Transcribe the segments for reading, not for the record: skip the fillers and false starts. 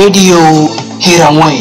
Radio Hiranweyn.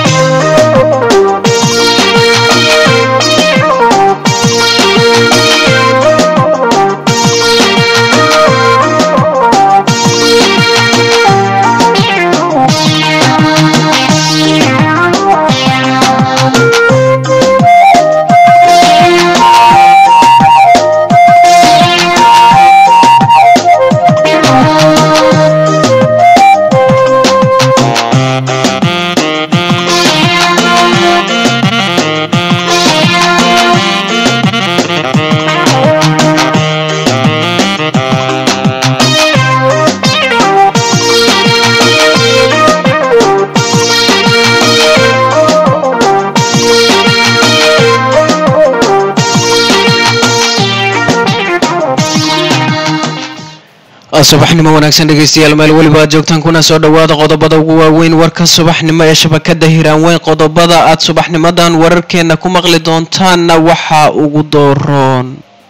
subaxnimo wanaagsan dhageystayaal meel waliba aad joogtaan kuna soo dhawaada qodobada ugu waaweyn warka subaxnimo ee shabakada Hiranweyn. qodobada aad subaxnimadan wararkeena ku maqli doontaan waxa ugu dooron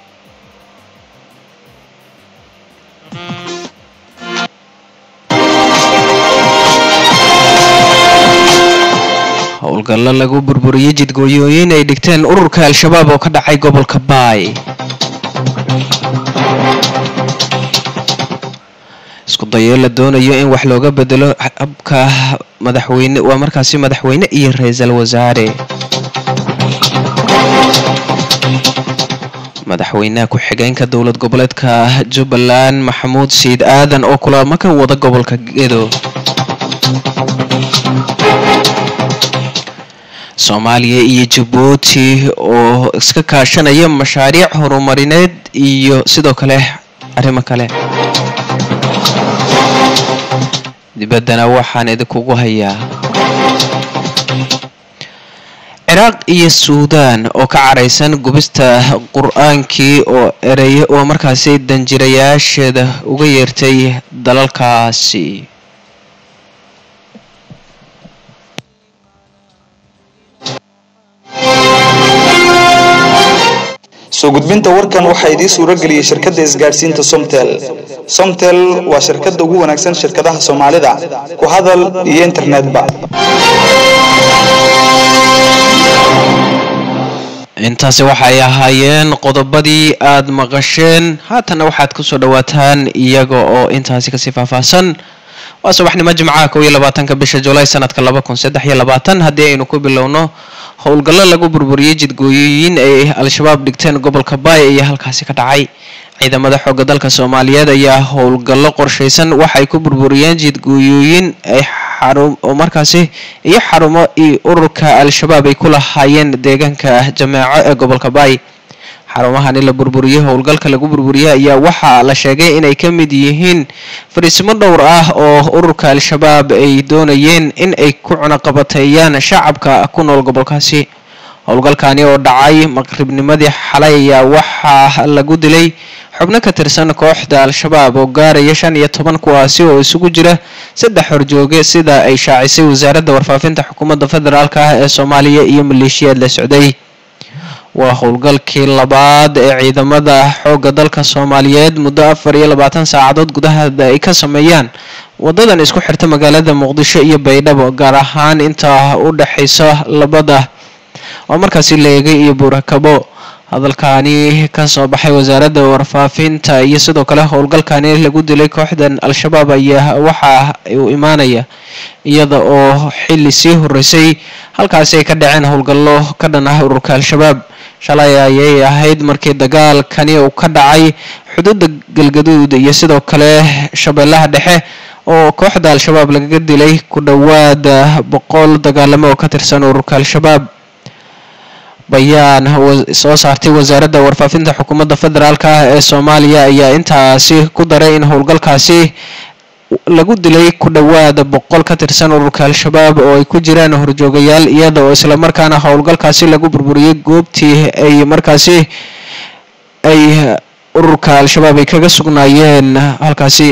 howlgalla lagu burburiyay jidgooyooyin ay dhigteen ururka al-shabaab oo ka dhacay gobolka Baay. isku dayo la doonayo in wax looga bedelo habka madaxweyne waa markaasi madaxweyne iyo ra'iisul wasaare. madaxweynaha ku xigeenka dowlad goboleedka Jubbaland Maxamuud Siid Aadan oo kulamo ka wada gobolka Gedo. Soomaaliya iyo Djibouti oo iska kaashanaya mashaariic horumarineed iyo sidoo kale arrimo kale. dibadana waxaan idinku hayaa Ciraaq iyo Suudaan oo ka careysan gubista Qur'aankii oo ereyo oo markaasi danjirayaasheeda uga yeertay dalalkaasi. soo gudbinta warkan waxa idin suura galiyay shirkadda isgaarsiinta Somtel waa shirkadda ugu wanaagsan shirkadaha Soomaalida ku hadal iyo internetba. intaasi waxay ahaayeen qodobadii aad maqasheen. haatan waxaad ku soo dhawaataan iyaga oo intaasi ka si faahfaahsan. waa subaxnimo Jimcaha 22 bisha July sanadka 2023 hadii aynu ku bilowno howlgallo lagu burburiyay jidgooyooyin ay al-shabaab dhigteen gobolka Baay iyo halkaasi ka dhacay. ciidamada xoogga dalka Soomaaliyeed ayaa howlgallo qorsheysan waxay ku burburiyeen jidgooyooyin ay xarumo iyo ururka al-shabaab ay ku lahaayeen deegaanka Jameeco ee gobolka Baay. xarumahani la burburiyay howlgalka lagu burburiyay ayaa waxa la sheegay inay ka mid yihiin fariisimo dhowr ah oo ururka al-shabaab ay doonayeen in ay ku cunaqabateeyaan shacabka ku nool gobolkaasi. howlgalkani oo dhacay maqribnimadii xalay ayaa waxa lagu dilay xubno ka tirsan kooxda al-shabaab oo gaaraya 15 kuwaasi oo isugu jira 3 horjooge sida ay shaacisay wasaaradda warfaafinta xukuumadda federaalka ah ee Soomaaliya iyo maleeshiyad la socday. waa howlgalkii labaad ee ciidamada xoogga dalka Soomaaliyeed muddo 24 saacadood gudaheeda ay ka sameeyaan wadadan isku xirta magaalada Muqdisho iyo Baydhabo, gaar ahaan inta u dhaxaysa labada oo markaasi leegay iyo Buurakabo. hadalkaani ka soo baxay wasaaradda warfaafinta iyo sidoo kale howlgalkani lagu dilay kooxdan al-shabaab ayaa waxa uu imaanaya iyada oo xilli sii horeysay halkaasi ay ka dhaceen howlgallo ka dhan ah ururka al-shabaab. shalay ayay ahayd markii dagaalkani uu ka dhacay xuduudda Galgaduud iyo sidoo kale Shabeellaha Dhexe oo kooxda al-shabaab laga dilay ku dhawaad 100 dagaalamo oo ka tirsan ururka al-shabaab. bayaan soo saartay wasaaradda warfaafinta xukuumadda federaalka ah ee Soomaaliya ayaa intaasi ku daray in howlgalkaasi lagu dilay ku dhawaad 100 ka tirsan ururka al-shabaab oo ay ku jiraan horjoogayaal, iyada oo isla markaana howlgalkaasi lagu burburiyay goobtii ay markaasi ay ururka al-shabaab ay kaga sugnaayeen halkaasi.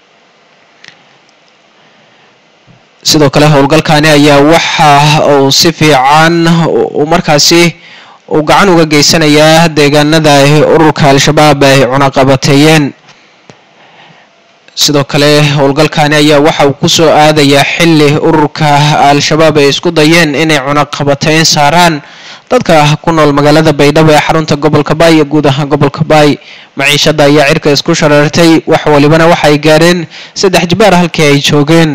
sidoo kale howlgalkani ayaa waxa uu si fiican markaasi uu gacan uga geysanayaa deegaanada ururka al-shabaab ay cunaqabateeyeen. sidoo kale howlgalkani ayaa waxa uu ku soo aadayaa xilli ururka al-shabaab ay isku dayeen inay cunaqabatayn saaraan dadka ku nool magaalada baydhabo ee xarunta gobolka baay iyo guud ahaan gobolka baay maciishada ayaa cirka isku shareertay wax walibana waxay gaareen 3 jibaar halkii ay joogeen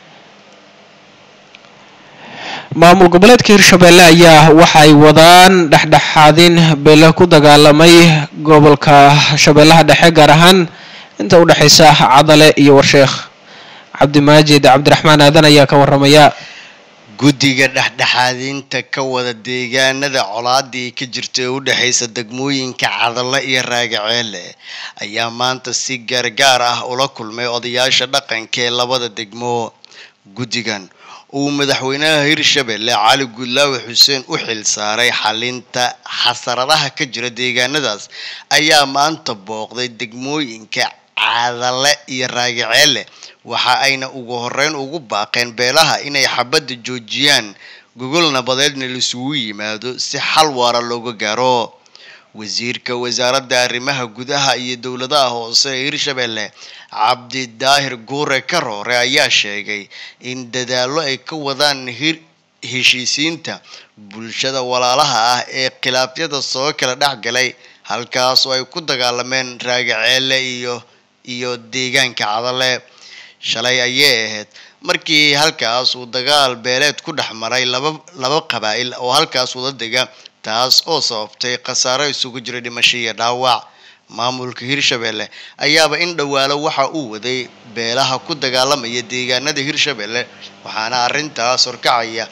maamul goboleedka Hirshabelle ayaa waxay wadaan dhaxdhaxaadin beelo ku dagaalamay gobolka Shabeellaha Dhexe gaar ahaan inta u dhaxaysa Cadale iyo Warsheekh Cabdimaajid Cabdiraxmaan Aadan ayaa ka waramaya guddiga dhaxdhaxaadinta ka wada deegaanada colaadii ka jirtay u dhaxaysa degmooyinka Cadale iyo Raagaceele ayaa maanta si gaar ah ula kulmay odayaasha dhaqanka ee labada degmo guddigan uu madaxweynaha Hirshabelle Cali Gudlaawe Xuseen u xil saaray xalinta xasaradaha ka jira deegaanadaas ayaa maanta booqday degmooyinka Cadale iyo Raagaceele waxa ayna ugu horeyn ugu baaqeen beelaha inay xabadda joojiyaan gogol nabadeedna la isugu yimaado si xal waara looga gaaro wasiirka wasaaradda arrimaha gudaha iyo dawladaha hoose ee Hirshabelle Cabdi Daahir Guure Karoore ayaa sheegay in dadaallo ay ka wadaan heshiisiinta bulshada walaalaha ah ee khilaafyada soo kala dhaxgalay halkaas oo ay ku dagaalameen Raagaceele iyo deegaanka Cadale shalay ayay ahayd markii halkaas uu dagaal beeleed ku dhaxmaray laba qabaa'il oo halkaas wada dega taas oo sababtay khasaare isugu jira dhimasho iyo dhaawac maamulka Hirshabelle ayaaba in dhawaalo waxa uu waday beelaha ku dagaalamaya deegaanada Hirshabelle waxaana arintaas horkacaya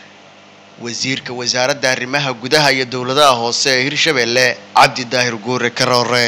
wasiirka wasaaradda arrimaha gudaha iyo dawladaha hoose ee Hirshabelle Cabdi Daahir Guure Karoore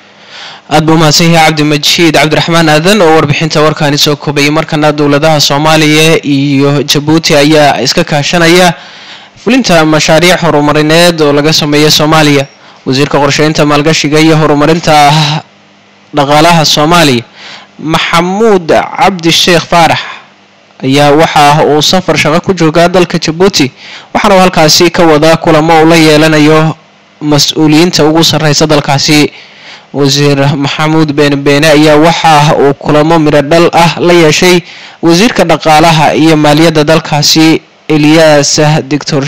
aad buu mahadsan yahay Cabdimajiid Cabdiraxmaan Aadan oo warbixinta warkaani soo koobay markana dawladaha Soomaaliya iyo Djibouti ayaa iska kaashanaya fulinta mashaariic horumarineed oo laga sameeyo Soomaaliya wasiirka qorsheynta maalgashiga iyo horumarinta dhaqaalaha Soomaaliya Maxamuud Cabdi Sheekh Faarax ayaa waxa uu safar shaqo ku jooga dalka Djibouti waxaana halkaasi ka wada kulamo uu la yeelanayo mas'uuliyiinta ugu sareysa dalkaasi wasiir Maxamuud Beene ayaa waxa uu kulamo miradhal ah la yeeshay wasiirka dhaqaalaha iyo maaliyadda dalkaasi Elias Dictor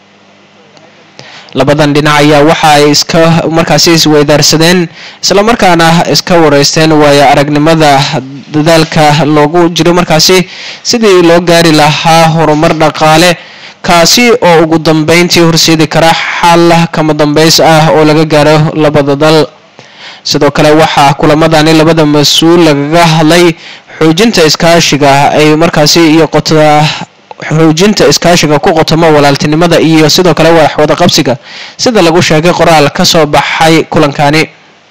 labadan dhinac ayaa waxa ay iska markaasi isweydaarsadeen isla markaana iska wareysteen waaya aragnimada dadaalka loogu jiro markaasi sidii loo gaari lahaa horumar dhaqaale kaasi oo ugu dambeyntii horseedi kara xal kama dambeys ah oo laga gaaro labada dal sidoo kale waxa kulamadani labada mas'uul lagaga hadlay xoojinta iskaashiga ay markaasi iyo xoojinta iskaashiga ku qotoma walaaltinimada iyo sidoo kale wax wada qabsiga sida lagu sheegay qoraal ka soo baxay kulankani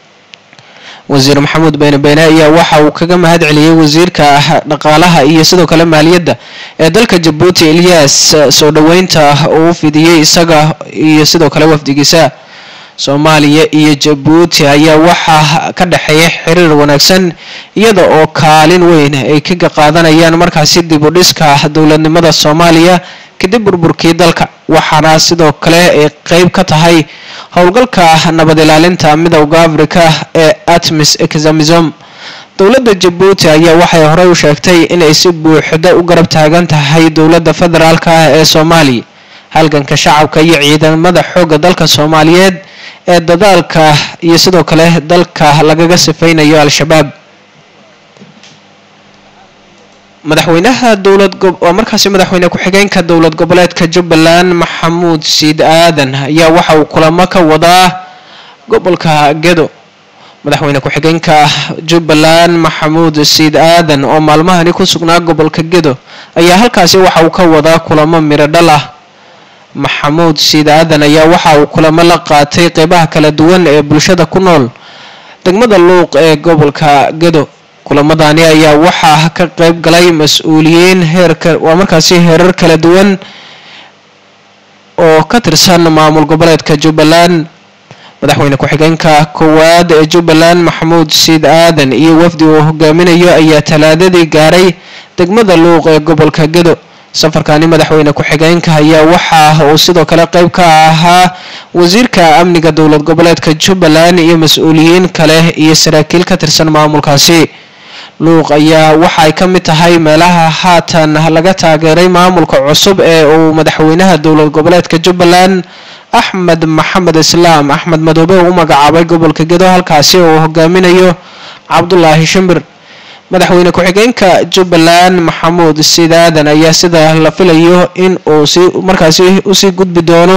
wasiir Maxamuud Beene ayaa waxa uu kaga mahad celiyay wasiirka dhaqaalaha iyo sidoo kale maaliyadda ee dalka Djibouti Elias soo dhaweynta uu fidiyay isaga iyo sidoo kale wafdigiisa Soomaaliya iyo Djibouti ayaa waxa ka dhaxeeya xiriir wanaagsan iyada oo kaalin weyn ay ka qaadanayaan markaasi dib u dhiska dawladnimada Soomaaliya kadib burburkii dalka waxaana sidoo kale ay qayb ka tahay howlgalka nabad ilaalinta midowga Afrika ee ATMIS Examizom dawladda Djibouti ayaa waxay hore u sheegtay in ay si buuxda u garab taagan tahay dawladda federaalka ee Soomaaliya halganka shacabka iyo ciidamada xoogga dalka Soomaaliyeed ee dadaalka iyo sidoo kale dalka lagaga sifeynayo al-shabaab madaxweynaha markaasi madaxweyne ku-xigeenka dawlad goboleedka Jubbaland Maxamuud Siid Aadan ayaa waxa uu kulamo ka wadaa gobolka Gedo madaxweyne ku-xigeenka Jubbaland Maxamuud Siid Aadan oo maalmahani ku sugnaa gobolka Gedo ayaa halkaasi waxa uu ka wadaa kulamo miradhal ah Maxamuud Siid Aadan ayaa waxa uu kulamo la qaatay qaybaha kala duwan ee bulshada ku nool degmada Luuq ee gobolka Gedo kulamadani ayaa waxa ka qayb galay mas'uuliyiin markaasi heerar kala duwan oo ka tirsan maamul goboleedka Jubbaland madaxweyne ku-xigeenka koowaad ee Jubbaland Maxamuud Siid Aadan iyo wafdi uu hogaaminayo ayaa talaadadii gaaray degmada Luuq ee gobolka Gedo safarkani madaxweyne ku-xigeenka ayaa waxa uu sidoo kale qayb ka ahaa wasiirka amniga dawlad goboleedka Jubbaland iyo mas'uuliyiin kale iyo saraakiil ka tirsan maamulkaasi luuq ayaa waxay ka mid tahay meelaha haatan laga taageeray maamulka cusub ee uu madaxweynaha dowlad goboleedka Jubbaland Axmed Maxamed Islaam Axmed Madoobe uu magacaabay gobolka Gedo halkaasi oo hogaaminayo Cabdullaahi Shimbir. madaxweyne ku-xigeenka Jubbaland Maxamuud Sidaadan ayaa sida la filayo in uu markaasi u sii gudbi doono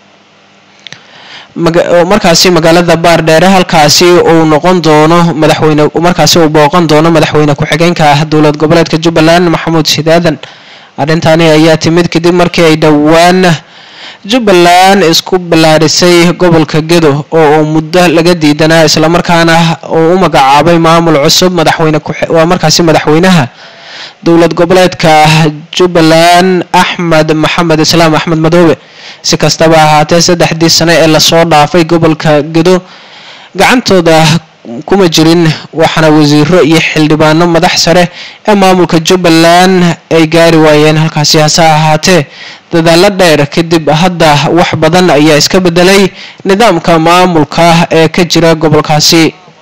markaasi magaalada Baardheere halkaasi uu noqon doono madaxweyne markaasi uu booqan doono madaxweyne ku-xigeenka dowlad goboleedka Jubbaland Maxamuud Sidaadan. arintani ayaa timid kadib markii ay dhawaan Jubbaland isku balaarisay gobolka Gedo oo muddo laga diidanaa isla markaana uu u magacaabay maamul cusub markaasi madaxweynaha dowlad goboleedka Jubbaland Axmed Maxamed Islaam Axmed Madoobe. si kastaba ahaatee 3 sano ee la soo dhaafay gobolka Gedo gacantooda kuma jirin waxana wasiiro iyo xildhibaano madax sare ee maamulka Jubbaland ay gaari waayeen halkaasi. hase ahaatee dadaal dheer kadib hadda wax badan ayaa iska bedelay nidaamka maamulka ee ka jira gobolkaasi.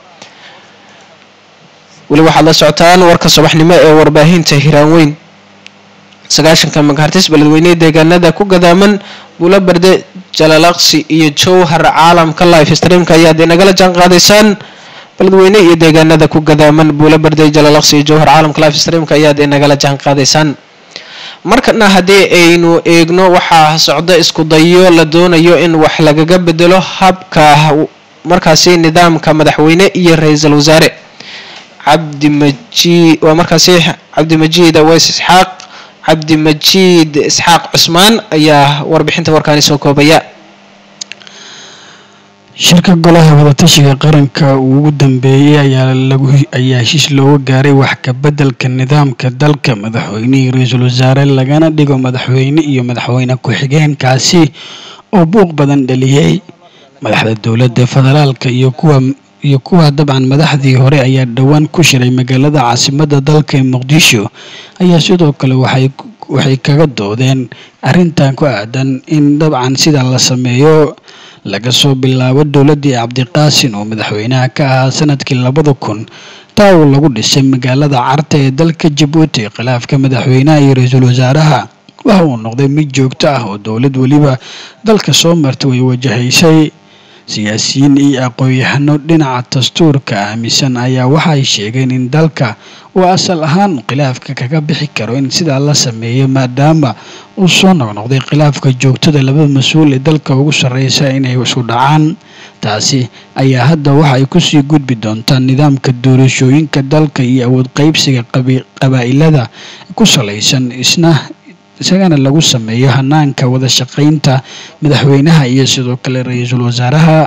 wali waxaad la socotaan warka subaxnimo ee warbaahinta Hiiraan 9 megahertz beledweyne deegaanada ku gadaaman Buula Barde Jalalaqsi iyo Jowhar caalamka live streamka ayaad inagala jaan qaadaysaan. beledweyne iyo deegaanada ku gadaaman Buula Barde Jalalaqsi iyo Jowhar caalamka live streamka ayaad inagala jaan qaadaysaan. markana hadii aynu eegno waxa socdo isku dayo la doonayo in wax lagaga bedelo habka markaasi nidaamka madaxweyne iyo ra'iisul wasaare Cabdimajiid Isxaaq Cusmaan ayaa warbixinta warkaani soo koobaya. shirka golaha wadatashiga qaranka ugu dambeeyay ayaa heshiis looga gaaray wax ka bedelka nidaamka dalka madaxweynaha ra'iisul wasaare lagana dhigo madaxweyne iyo madaxweyne ku-xigeenkaasi oo buuq badan dhaliyay. madaxda dowladda federaalka iyo kuwa dabcan madaxdii hore ayaa dhawaan ku shiray magaalada caasimadda dalka Muqdisho ayaa sidoo kale waxay kaga doodeen arrintan ku aadan in dabcan sida la sameeyo laga soo bilaabo dowladii Cabdiqaasin oo madaxweynaha ka ahaa sanadkii 2000 taa oo lagu dhisay magaalada Carta ee dalka Djibouti. khilaafka madaxweynaha iyo ra'iisul wasaaraha waxa uu noqday mid joogto ah oo dowlad waliba dalka soo martay way wajahaysay. siyaasiyiin iyo aqoon-yahano dhinaca dastuurka aaminsan ayaa waxay sheegeen in dalka uu asal ahaan khilaafka kaga bixi karo in sida la sameeyo maadaama uu soo noqday khilaafka joogtada labada mas'uul ee dalka ugu sareysa inay isu dhacaan. taasi ayaa hadda waxay ku sii gudbi doontaa nidaamka doorashooyinka dalka iyo awood qaybsiga qabaa'ilada ku saleysan isagana lagu sameeyo hanaanka wada shaqeynta madaxweynaha iyo sidoo kale ra'iisul wasaaraha.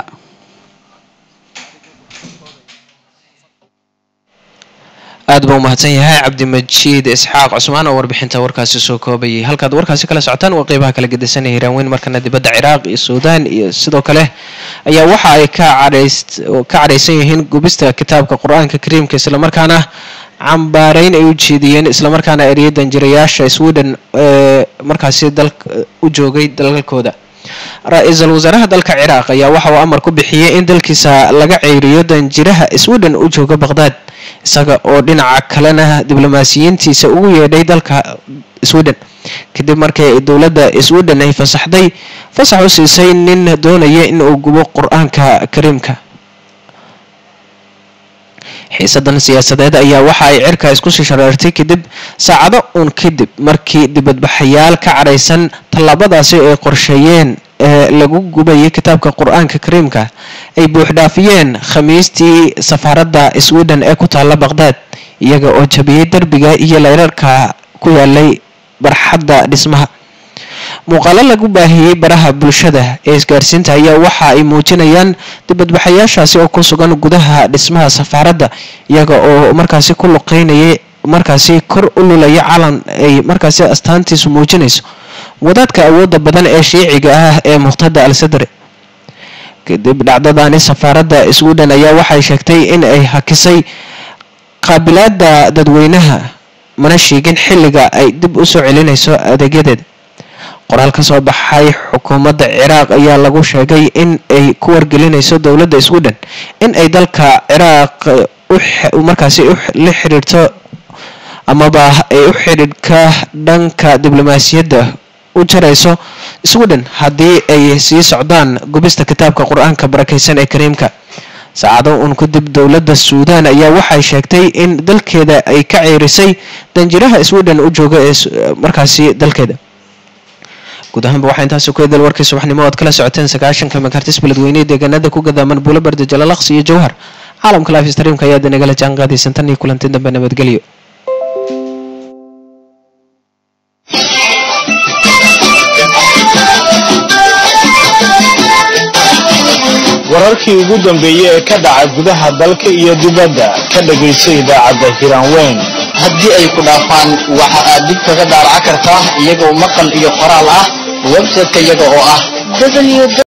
aad buu mahadsan yahay Cabdimajiid Isxaaq Cusmaan oo warbixinta warkaasi soo koobayay. halkaad warkaasi kala socotaan waa qeybaha kala gedisan ee Hiiraan markana dibadda Ciraaq iyo Suudaan iyo sidoo kale ayaa waxa ay ka cadhaysan yihiin gubista kitaabka Qur'aanka Kariimka isla markaana cambaarayn ay u jeediyeen isla markaana ereyada danjirayaasha Sweden markaasi dalka u joogay dalalkooda. ra'iisul wasaaraha dalka Ciraaq ayaa waxa uu amar ku bixiyay in dalkiisa laga ceeriyo danjiraha Sweden u jooga Baghdad isaga oo dhinaca kalena diblomaasiyiintiisa ugu yeedhay dalka Sweden kadib markii dowladda Sweden ay fasax u siisay nin doonaya in uu gubo Qur'aanka Kariimka. xiisadan siyaasadeed ayaa waxa ay cirka isku shishareertay kadib saacado kadib markii dibadbaxayaal ka careysan talabadaasi ay qorsheeyeen lagu gubayay kitaabka Qur'aanka Kariimka ay buux dhaafiyeen khamiistii safaaradda Sweden ee ku taala Baghdad iyaga oo jabiyay darbiga iyo leerarka ku yaalay barxadda dhismaha. muuqaalo lagu baahiyay baraha bulshada ee isgaarsiinta ayaa waxa ay muujinayaan dibadbaxayaashaasi oo ku sugan gudaha dhismaha safaaradda iyaga oo markaasi ku luqeynayay markaasi kor u lulaya calan ay markaasi astaantiisu muujinayso wadaadka awoodda badan ee shiiciga ah ee Muqtada al-Sadri. kadib dhacdadaani safaaradda Sweden ayaa waxay sheegtay in ay hakisay qaabilaadda dadweynaha mana sheegin xilliga ay dib u soo celinayso adeegyadeeda. qoraal ka soo baxay xukuumadda Ciraaq ayaa lagu sheegay in ay ku wargelinayso dowladda Sweden in ay dalka Ciraaq markaasi la xiriirto amaba ay u xidhiidhka dhanka diblomaasiyadda u jarayso Sweden haddii ay sii socdaan gubista kitaabka Qur'aanka barakeysan ee Kariimka. saacado kadib dowladda Suudaan ayaa waxay sheegtay in dalkeeda ay ka ceerisay danjiraha Sweden u jooga ee markaasi dalkeeda. guud ahaan waxaa intaas ku eedal warkii subaxnimo aad kala socoteen 9 megahertz beledweyne deegaanada ku gadaaman Buulabarda Jalalaqsi iyo Jowhar. caalamka live streamka ayaa nagala jaan qaadaysan tan iyo kulantii dambe nabadgelyo. wararkii ugu dambeeyay ee ka dhacay gudaha dalka iyo dibadda ka dhageyso idaacadda Hiranweyn. haddii ay ku dhaafaan waxa aad dib kaga daaraca kartaa iyagoo maqal iyo qoraal ah website-ka iyaga oo ah